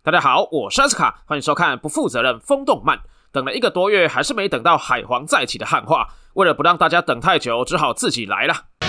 大家好，我是阿斯卡，欢迎收看不负责任风动漫。等了1个多月，还是没等到海皇再起的汉化，为了不让大家等太久，只好自己来了。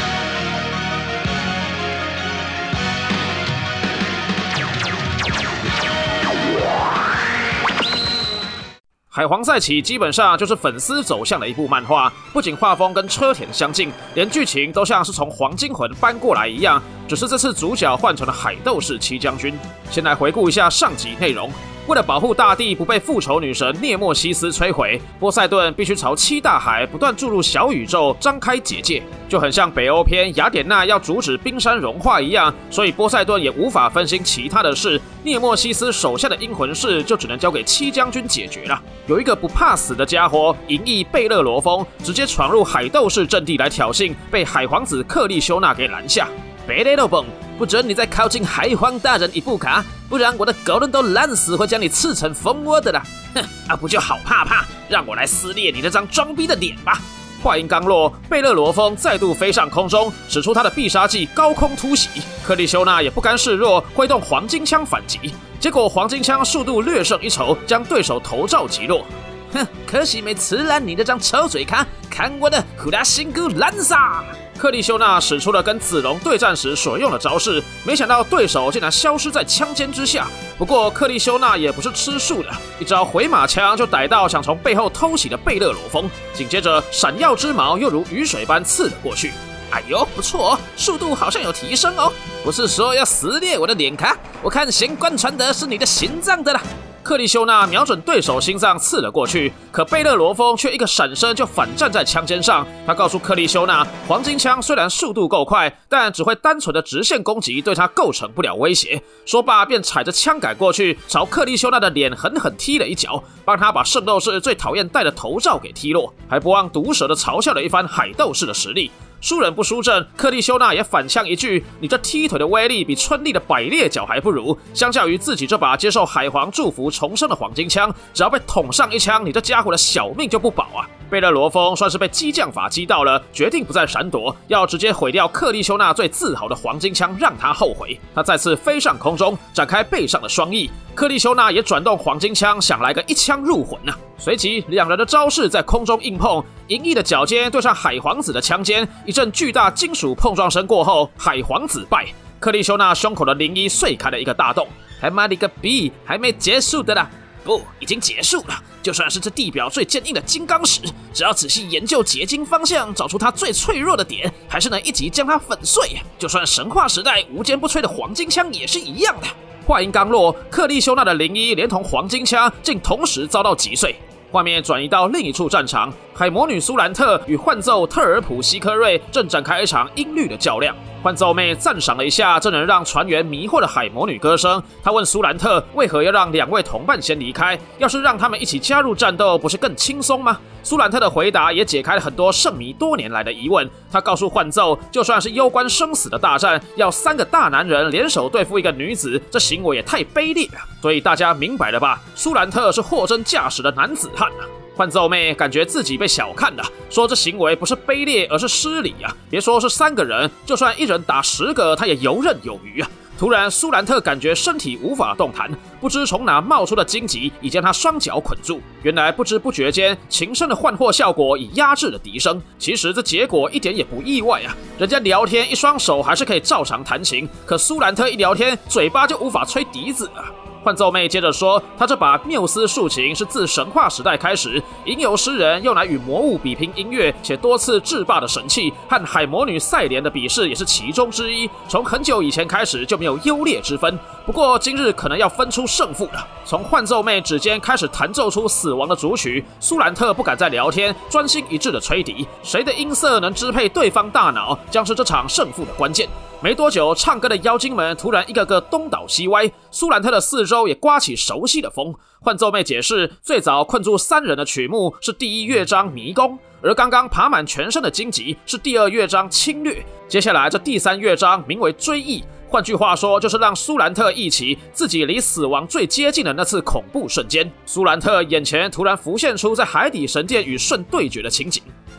海皇再起基本上就是粉丝走向的一部漫画，不仅画风跟车田相近，连剧情都像是从黄金魂搬过来一样，只是这次主角换成了海斗士七将军。先来回顾一下上集内容。为了保护大地不被复仇女神涅墨西斯摧毁，波塞顿必须朝七大海不断注入小宇宙，张开结界，就很像北欧篇雅典娜要阻止冰山融化一样，所以波塞顿也无法分心其他的事，涅墨西斯手下的阴魂事就只能交给七将军解决了。有一个不怕死的家伙银翼贝勒罗峰直接闯入海斗士阵地来挑衅，被海皇子克利修纳给拦下。贝勒罗峰，不准你再靠近海皇大人一步卡，不然我的狗人都烂死，会将你刺成蜂窝的啦！哼，不就好怕怕，让我来撕裂你那张装逼的脸吧！话音刚落，贝勒罗峰再度飞上空中，使出他的必杀技高空突袭。克利修纳也不甘示弱，挥动黄金枪反击，结果黄金枪速度略胜一筹，将对手头罩击落。哼，可惜没吃烂你那张臭嘴卡，看我的呼啦辛古烂杀！克利修纳使出了跟子龙对战时所用的招式，没想到对手竟然消失在枪尖之下。不过克利修纳也不是吃素的，一招回马枪就逮到想从背后偷袭的贝勒罗峰，紧接着闪耀之矛又如雨水般刺了过去。哎呦，不错哦，速度好像有提升哦。不是说要撕裂我的脸卡，我看先贯穿的是你的心脏的啦。克利修纳瞄准对手心脏刺了过去，可贝勒罗峰却一个闪身就反站在枪尖上。他告诉克利修纳，黄金枪虽然速度够快，但只会单纯的直线攻击，对他构成不了威胁。说罢便踩着枪杆过去，朝克利修纳的脸狠狠踢了一脚，帮他把圣斗士最讨厌戴的头罩给踢落，还不忘毒舌的嘲笑了一番海斗士的实力。输人不输阵，克利修纳也反呛一句：“你这踢腿的威力比春丽的百裂脚还不如。相较于自己这把接受海皇祝福重生的黄金枪，只要被捅上一枪，你这家伙的小命就不保啊！”贝勒罗峰算是被激将法击到了，决定不再闪躲，要直接毁掉克利修纳最自豪的黄金枪，让他后悔。他再次飞上空中，展开背上的双翼。克利修纳也转动黄金枪，想来个一枪入魂啊！随即两人的招式在空中硬碰，银翼的脚尖对上海皇子的枪尖，一阵巨大金属碰撞声过后，海皇子败。克利修纳胸口的灵衣碎开了一个大洞。他妈的个逼，还没结束的啦！不，已经结束了。就算是这地表最坚硬的金刚石，只要仔细研究结晶方向，找出它最脆弱的点，还是能一击将它粉碎。就算神话时代无坚不摧的黄金枪也是一样的。话音刚落，克利修纳的灵衣连同黄金枪竟同时遭到击碎。画面转移到另一处战场，海魔女苏兰特与幻奏特尔普西科瑞正展开一场音律的较量。幻奏妹赞赏了一下这能让船员迷惑的海魔女歌声，她问苏兰特为何要让2位同伴先离开，要是让他们一起加入战斗，不是更轻松吗？苏兰特的回答也解开了很多圣迷多年来的疑问。他告诉幻奏，就算是攸关生死的大战，要3个大男人联手对付一个女子，这行为也太卑劣了。所以大家明白了吧？苏兰特是货真价实的男子汉啊！幻奏妹感觉自己被小看了，说这行为不是卑劣，而是失礼啊！别说是3个人，就算1人打10个，他也游刃有余啊！突然，苏兰特感觉身体无法动弹，不知从哪冒出的荆棘已将他双脚捆住。原来不知不觉间，琴声的换货效果已压制了笛声。其实这结果一点也不意外啊！人家聊天一双手还是可以照常弹琴，可苏兰特一聊天，嘴巴就无法吹笛子了。幻奏妹接着说，她这把缪斯竖琴是自神话时代开始，吟游诗人用来与魔物比拼音乐，且多次制霸的神器，和海魔女赛莲的比试也是其中之一。从很久以前开始就没有优劣之分，不过今日可能要分出胜负了。从幻奏妹指尖开始弹奏出死亡的主曲，苏兰特不敢再聊天，专心一致的吹笛。谁的音色能支配对方大脑，将是这场胜负的关键。没多久，唱歌的妖精们突然一个个东倒西歪，苏兰特的四周也刮起熟悉的风。幻奏妹解释，最早困住3人的曲目是第1乐章迷宫，而刚刚爬满全身的荆棘是第2乐章侵略，接下来这第3乐章名为追忆。换句话说，就是让苏兰特忆起自己离死亡最接近的那次恐怖瞬间。苏兰特眼前突然浮现出在海底神殿与舜对决的情景。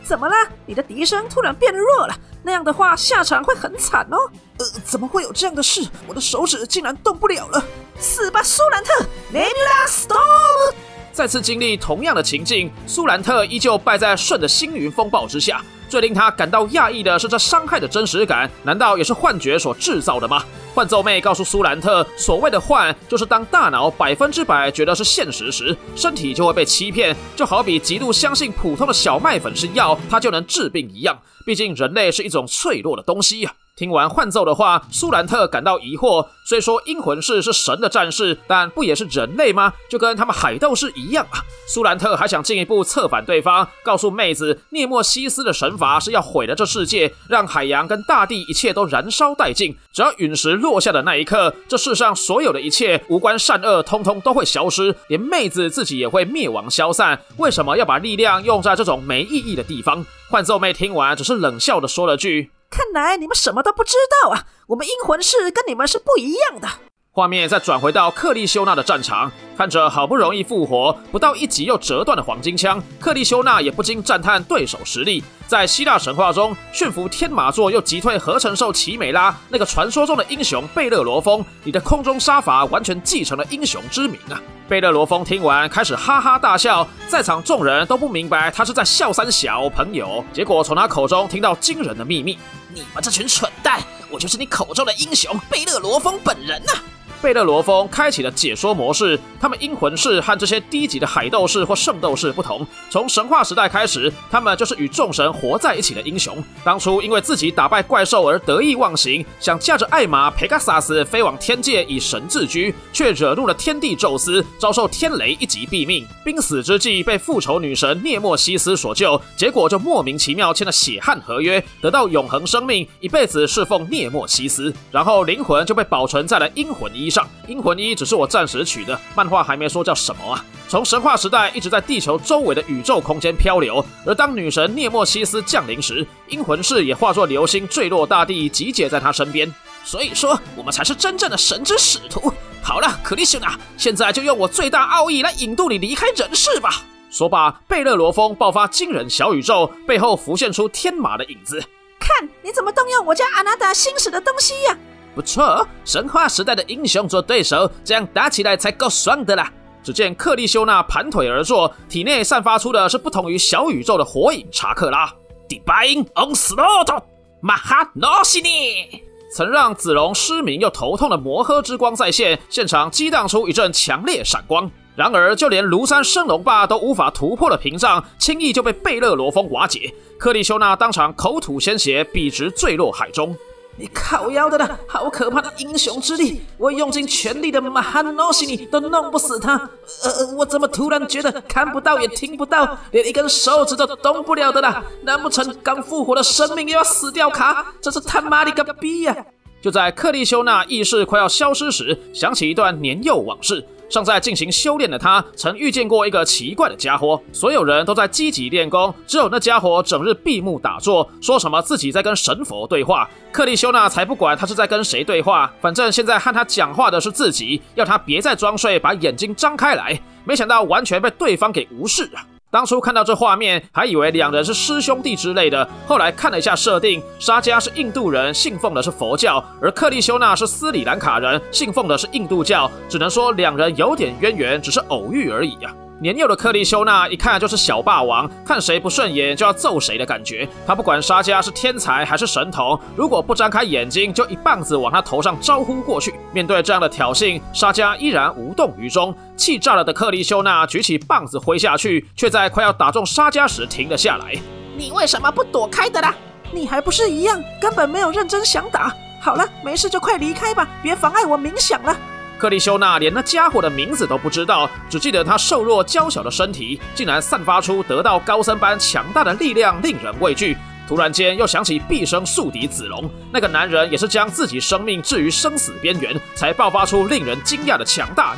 怎么啦？你的笛声突然变弱了，那样的话下场会很惨哦。 怎么会有这样的事？我的手指竟然动不了了！ 死吧，苏兰特 ！Nebula Storm！ 再次经历同样的情境，苏兰特依旧败在舜的星云风暴之下。最令他感到讶异的是，这伤害的真实感，难道也是幻觉所制造的吗？幻奏妹告诉苏兰特，所谓的幻，就是当大脑100%觉得是现实时，身体就会被欺骗，就好比极度相信普通的小麦粉是药，它就能治病一样。毕竟人类是一种脆弱的东西呀。听完幻奏的话，苏兰特感到疑惑。虽说阴魂士是神的战士，但不也是人类吗？就跟他们海斗士一样啊。苏兰特还想进一步策反对方，告诉妹子，涅墨西斯的神罚是要毁了这世界，让海洋跟大地一切都燃烧殆尽。只要陨石落下的那一刻，这世上所有的一切无关善恶，通通都会消失，连妹子自己也会灭亡消散。为什么要把力量用在这种没意义的地方？幻奏妹听完，只是冷笑的说了句：“ 看来你们什么都不知道啊！我们阴魂士跟你们是不一样的。” 画面再转回到克利修纳的战场，看着好不容易复活，不到1集又折断的黄金枪，克利修纳也不禁赞叹对手实力。在希腊神话中，驯服天马座又击退合成兽奇美拉，那个传说中的英雄贝勒罗峰，你的空中杀法完全继承了英雄之名啊！贝勒罗峰听完开始哈哈大笑，在场众人都不明白他是在笑三小朋友，结果从他口中听到惊人的秘密： 你们这群蠢蛋，我就是你口中的英雄贝勒罗峰本人啊！ 贝勒罗峰开启了解说模式，他们阴魂士和这些低级的海斗士或圣斗士不同，从神话时代开始，他们就是与众神活在一起的英雄。当初因为自己打败怪兽而得意忘形，想驾着艾玛佩加萨斯飞往天界以神自居，却惹怒了天帝宙斯，遭受天雷一击毙命。濒死之际被复仇女神涅墨西斯所救，结果就莫名其妙签了血汗合约，得到永恒生命，一辈子侍奉涅墨西斯，然后灵魂就被保存在了阴魂衣上。阴魂衣只是我暂时取的，漫画还没说叫什么啊。从神话时代一直在地球周围的宇宙空间漂流，而当女神涅墨西斯降临时，阴魂士也化作流星坠落大地，集结在她身边。所以说，我们才是真正的神之使徒。好了，克利修纳，现在就用我最大奥义来引渡你离开人世吧。说罢，贝勒罗峰爆发惊人小宇宙，背后浮现出天马的影子。 看你怎么动用我家阿纳达星矢的东西呀！ 不错，神话时代的英雄做对手，这样打起来才够爽的啦！ 只见克利修纳盘腿而坐，体内散发出的是不同于小宇宙的火影查克拉。 Divine Onslaught， 马哈诺西尼！ 曾让子龙失明又头痛的摩诃之光再现，现场激荡出一阵强烈闪光。然而，就连庐山升龙霸都无法突破的屏障，轻易就被贝勒罗峰瓦解。克利修纳当场口吐鲜血，笔直坠落海中。 你靠腰的啦！好可怕的英雄之力！我用尽全力的马哈诺西尼都弄不死他。我怎么突然觉得看不到也听不到，连一根手指都动不了的啦？难不成刚复活的生命又要死掉卡？这是他妈的个逼呀！ 就在克利修纳意识快要消失时，想起一段年幼往事。尚在进行修炼的他，曾遇见过一个奇怪的家伙。所有人都在积极练功，只有那家伙整日闭目打坐，说什么自己在跟神佛对话。克利修纳才不管他是在跟谁对话，反正现在和他讲话的是自己，要他别再装睡，把眼睛张开来。没想到完全被对方给无视啊！当初看到这画面，还以为两人是师兄弟之类的。后来看了一下设定，沙加是印度人，信奉的是佛教，而克利修纳是斯里兰卡人，信奉的是印度教。只能说两人有点渊源，只是偶遇而已啊。年幼的克利修纳一看就是小霸王，看谁不顺眼就要揍谁的感觉。他不管沙加是天才还是神童，如果不张开眼睛，就一棒子往他头上招呼过去。面对这样的挑衅，沙加依然无动于衷。气炸了的克利修纳举起棒子挥下去，却在快要打中沙加时停了下来。 你为什么不躲开的啦？你还不是一样，根本没有认真想打。好了，没事就快离开吧，别妨碍我冥想了。 克利修纳连那家伙的名字都不知道，只记得他瘦弱娇小的身体竟然散发出得道高僧般强大的力量，令人畏惧。突然间又想起毕生宿敌子龙，那个男人也是将自己生命置于生死边缘，才爆发出令人惊讶的强大力量。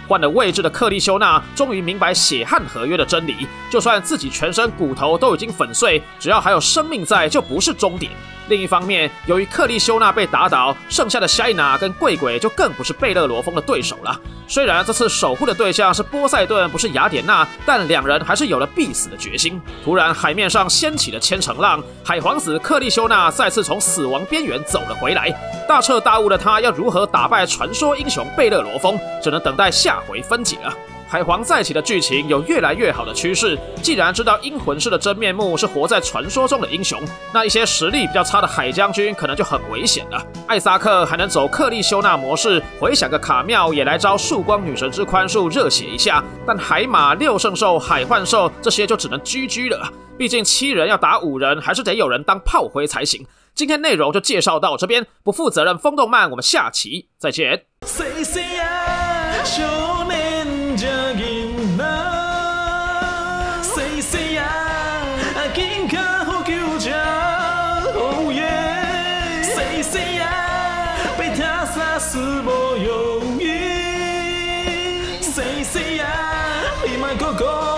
换了位置的克利修纳终于明白血汗合约的真理，就算自己全身骨头都已经粉碎，只要还有生命在，就不是终点。另一方面，由于克利修纳被打倒，剩下的夏伊娜跟贵鬼就更不是贝勒罗峰的对手了。虽然这次守护的对象是波塞顿，不是雅典娜，但两人还是有了必死的决心。突然，海面上掀起了千层浪，海皇子克利修纳再次从死亡边缘走了回来。大彻大悟的他要如何打败传说英雄贝勒罗峰，只能等待下回分解了。海皇再起的剧情有越来越好的趋势。既然知道阴魂师的真面目是活在传说中的英雄，那一些实力比较差的海将军可能就很危险了。艾萨克还能走克利修纳模式，回想个卡妙也来招曙光女神之宽恕热血一下。但海马、六圣兽、海幻兽这些就只能GG了。毕竟7人要打5人，还是得有人当炮灰才行。今天内容就介绍到这边，不负责任风动漫，我们下期再见。 是无容易，谁呀，你莫搁讲。